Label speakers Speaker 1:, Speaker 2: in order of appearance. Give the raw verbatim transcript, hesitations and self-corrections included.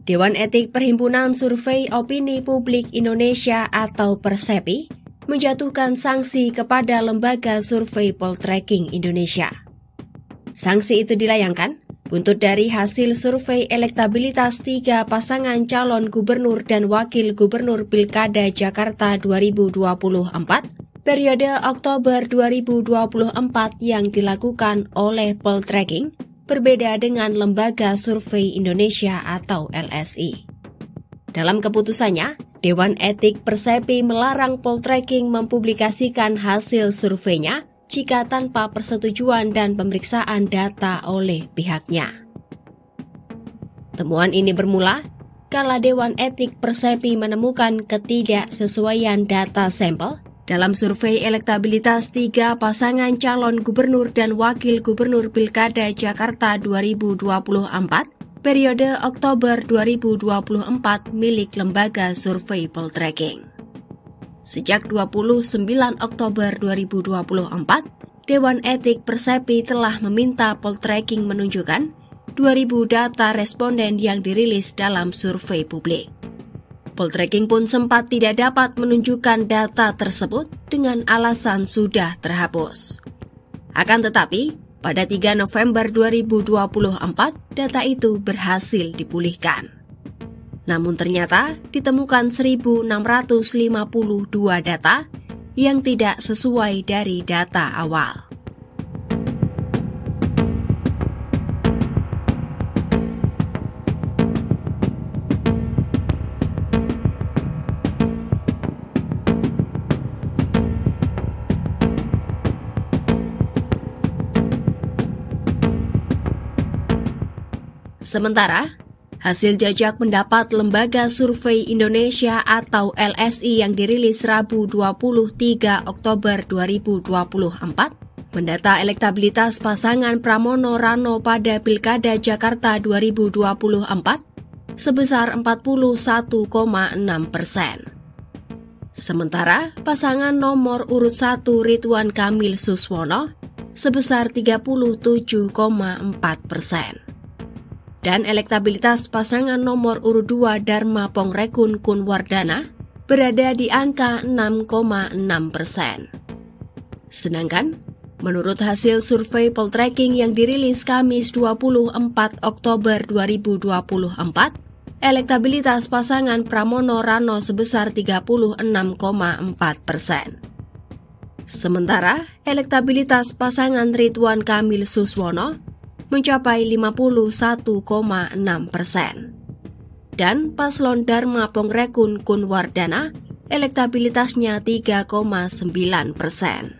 Speaker 1: Dewan Etik Perhimpunan Survei Opini Publik Indonesia atau Persepi menjatuhkan sanksi kepada Lembaga Survei Poltreking Indonesia. Sanksi itu dilayangkan buntut dari hasil survei elektabilitas tiga pasangan calon gubernur dan wakil gubernur Pilkada Jakarta dua ribu dua puluh empat periode Oktober dua ribu dua puluh empat yang dilakukan oleh Poltreking berbeda dengan Lembaga Survei Indonesia atau L S I. Dalam keputusannya, Dewan Etik Persepi melarang Poltreking mempublikasikan hasil surveinya jika tanpa persetujuan dan pemeriksaan data oleh pihaknya. Temuan ini bermula kala Dewan Etik Persepi menemukan ketidaksesuaian data sampel dalam survei elektabilitas tiga pasangan calon gubernur dan wakil gubernur Pilkada Jakarta dua ribu dua puluh empat periode Oktober dua ribu dua puluh empat milik Lembaga Survei Poltreking. Sejak dua puluh sembilan Oktober dua ribu dua puluh empat, Dewan Etik Persepi telah meminta Poltreking menunjukkan dua ribu data responden yang dirilis dalam survei publik. Poltreking pun sempat tidak dapat menunjukkan data tersebut dengan alasan sudah terhapus. Akan tetapi, pada tiga November dua ribu dua puluh empat, data itu berhasil dipulihkan. Namun ternyata ditemukan seribu enam ratus lima puluh dua data yang tidak sesuai dari data awal. Sementara, hasil jajak pendapat Lembaga Survei Indonesia atau L S I yang dirilis Rabu dua puluh tiga Oktober dua ribu dua puluh empat mendata elektabilitas pasangan Pramono Rano pada Pilkada Jakarta dua ribu dua puluh empat sebesar empat puluh satu koma enam persen. Sementara pasangan nomor urut satu Ridwan Kamil Suswono sebesar tiga puluh tujuh koma empat persen. Dan elektabilitas pasangan nomor urut dua Dharma Pongrekun Kunwardana berada di angka enam koma enam persen. Sedangkan, menurut hasil survei Poltreking yang dirilis Kamis dua puluh empat Oktober dua ribu dua puluh empat, elektabilitas pasangan Pramono Rano sebesar tiga puluh enam koma empat persen. Sementara, elektabilitas pasangan Ridwan Kamil Suswono mencapai lima puluh satu koma enam persen. Dan paslon Dharma Pongrekun Kunwardana elektabilitasnya tiga koma sembilan persen.